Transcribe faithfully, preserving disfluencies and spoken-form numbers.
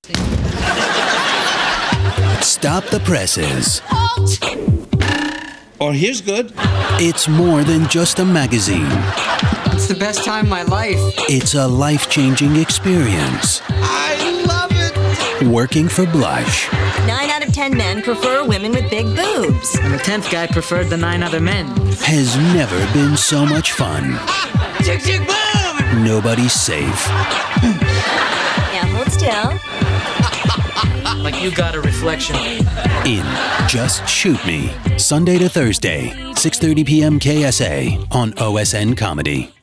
Stop the presses. Or here's good. It's more than just a magazine. It's the best time of my life. It's a life-changing experience. I love it. Working for Blush. Nine out of ten men prefer women with big boobs. And the tenth guy preferred the nine other men. Has never been so much fun. Chick, chick, boom! Nobody's safe. Yeah, hold still. Like you got a reflection. In Just Shoot Me. Sunday to Thursday, six thirty p m K S A on O S N Comedy.